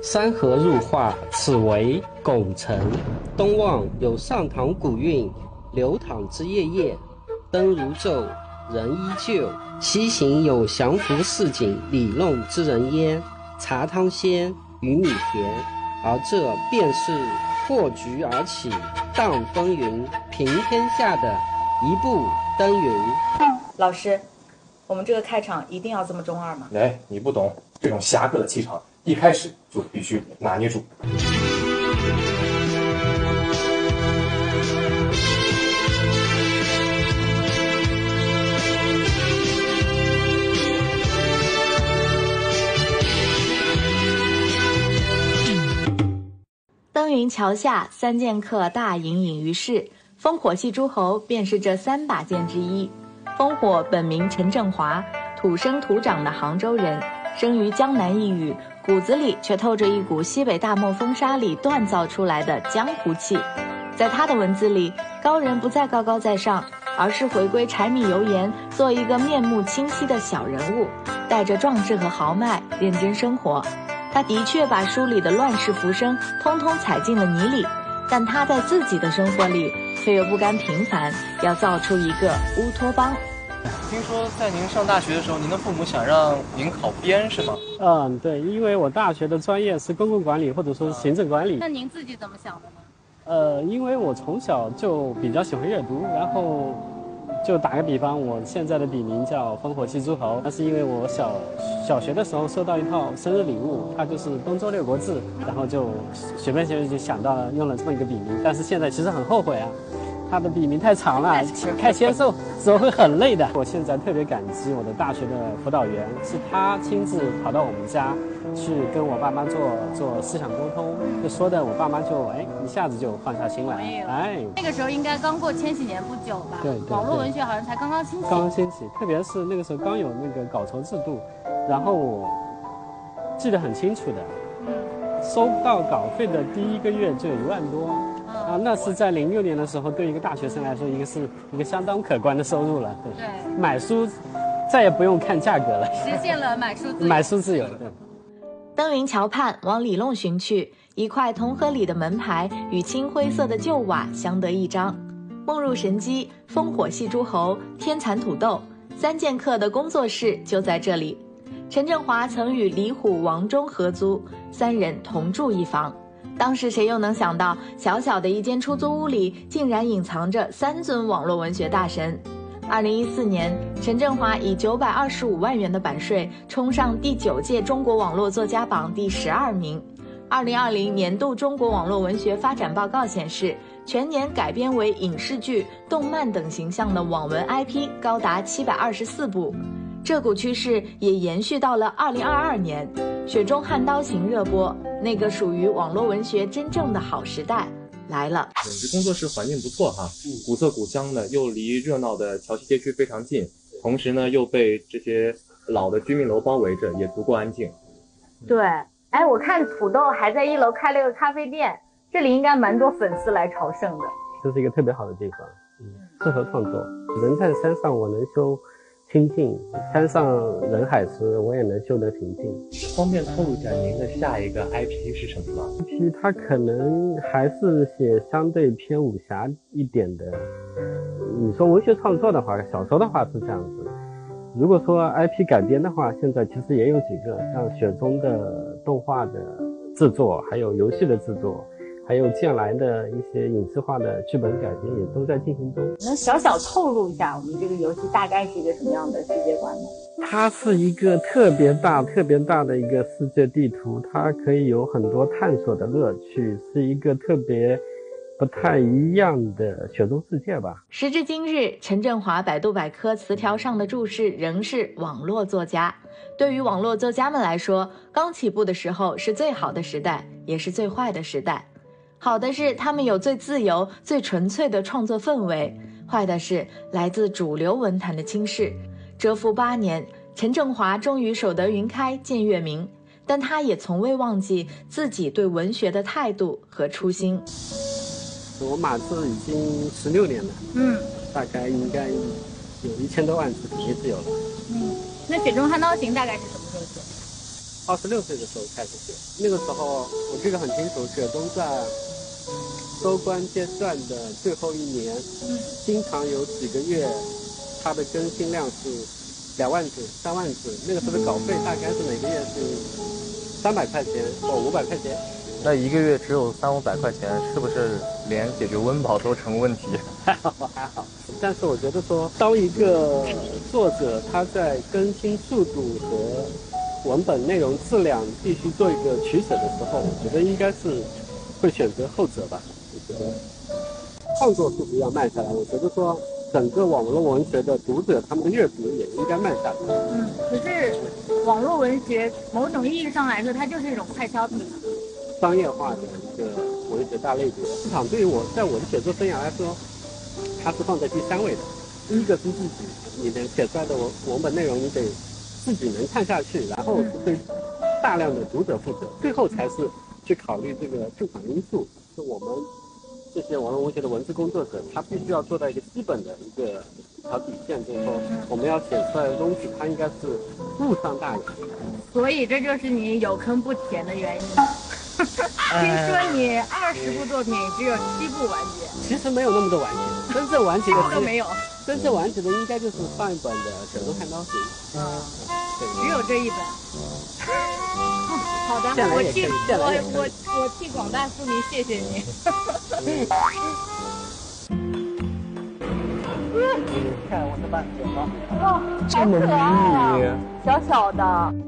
山河入画，此为拱辰。东望有上堂古韵，流淌之夜夜，灯如昼，人依旧。西行有降服市井，理弄之人焉。茶汤鲜，鱼米甜，而这便是破局而起，荡风云，平天下的一步登云。 老师，我们这个开场一定要这么中二吗？ 哎，你不懂，这种侠客的气场一开始就必须拿捏住。 登云桥下，三剑客大隐隐于市。烽火戏诸侯便是这3把剑之一。烽火本名陈振华，土生土长的杭州人，生于江南一隅，骨子里却透着一股西北大漠风沙里锻造出来的江湖气。在他的文字里，高人不再高高在上，而是回归柴米油盐，做一个面目清晰的小人物，带着壮志和豪迈，认真生活。他的确把书里的乱世浮生通通踩进了泥里，但他在自己的生活里却又不甘平凡，要造出一个乌托邦。 听说在您上大学的时候，您的父母想让您考编是吗？ 对，因为我大学的专业是公共管理或者说是行政管理。 那您自己怎么想的呢？ 因为我从小就比较喜欢阅读，然后就打个比方，我现在的笔名叫烽火戏诸侯，那是因为我小学的时候收到一套生日礼物，它就是东周6国志，然后就随便就想到了用了这么一个笔名，但是现在其实很后悔啊，他的笔名太长了，开签售时候会很累的。我现在特别感激我的大学的辅导员，是他亲自跑到我们家去跟我爸妈做思想沟通，就说的我爸妈就一下子就放下心来。 那个时候应该刚过千禧年不久吧？ 对， 网络文学好像才刚刚兴起。 刚兴起，特别是那个时候刚有那个稿酬制度，然后我记得很清楚的，收到稿费的第1个月就有1万多。那是在06年的时候，对一个大学生来说，是一个相当可观的收入了。对，买书再也不用看价格了， 实现了买书自由。 买书自由。对。 登云桥畔往里弄寻去，一块同和里的门牌与青灰色的旧瓦相得益彰。梦入神机、烽火戏诸侯、天蚕土豆3剑客的工作室就在这里。陈振华曾与李虎、王忠合租，3人同住一房。当时谁又能想到，小小的一间出租屋里竟然隐藏着3尊网络文学大神。2014年，陈振华以925万元的版税冲上第9届中国网络作家榜第12名。2020年度中国网络文学发展报告显示，全年改编为影视剧、动漫等形象的网文 IP 高达724部。这股趋势也延续到了2022年，《雪中悍刀行》热播，那个属于网络文学真正的好时代来了。 这工作室环境不错哈，古色古香的，又离热闹的桥西街区非常近，同时呢又被这些老的居民楼包围着，也足够安静。 对，我看土豆还在1楼开了个咖啡店，这里应该蛮多粉丝来朝圣的。 这是一个特别好的地方，适合创作。人在山上，我能修清静，山上人海时我也能修得平静。 方便透露一下您的下一个 IP 是什么吗？ IP 它可能还是写相对偏武侠一点的。你说文学创作的话，小说的话是这样子。如果说 IP 改编的话，现在其实也有几个，像雪中的动画的制作，还有游戏的制作，还有将来的一些影视化的剧本改编也都在进行中。 能小小透露一下我们这个游戏大概是一个什么样的世界观吗？ 它是一个特别大的一个世界地图，它可以有很多探索的乐趣，是一个特别不太一样的雪中世界吧。 时至今日，陈振华百度百科词条上的注释仍是网络作家。对于网络作家们来说，刚起步的时候是最好的时代，也是最坏的时代。好的是他们有最自由、最纯粹的创作氛围，坏的是来自主流文坛的轻视。蛰伏8年，陈振华终于守得云开见月明，但他也从未忘记自己对文学的态度和初心。 我码字已经16年了，大概应该有1000多万字，一直有了。 那《雪中悍刀行》大概是什么时候写的？ 26岁的时候开始写，那个时候我记得很清楚，雪中在收官阶段的最后一年，经常有几个月，它的更新量是2万字、3万字，那个时候的稿费大概是每个月是300块钱或500块钱。 那一个月只有300-500块钱，是不是连解决温饱都成问题？ 还好，但是我觉得说，当一个作者他在更新速度和文本内容质量必须做一个取舍的时候，我觉得应该是会选择后者吧。我觉得创作速度要慢下来，我觉得说整个网络文学的读者他们的阅读也应该慢下来。 可是网络文学某种意义上来说，它就是一种快消品。 商业化的一个文学大类别，市场对于在我的写作生涯来说，它是放在第3位的。第一个是自己，你能写出来的文本内容，你得自己能看下去，然后对大量的读者负责，最后才是去考虑这个市场因素。是我们这些网络文学的文字工作者，他必须要做到一个基本的一条底线，就是说我们要写出来的东西，它应该是误伤大雅。 所以这就是你有坑不填的原因。听说你20部作品只有7部完结， 其实没有那么多完结，真正完结的都没有。 真正完结的应该就是上一本的《雪中悍刀行》。 只有这一本。好的，我替广大书迷谢谢你。 看我的慢剪刀， 哇， 这么迷你， 小小的。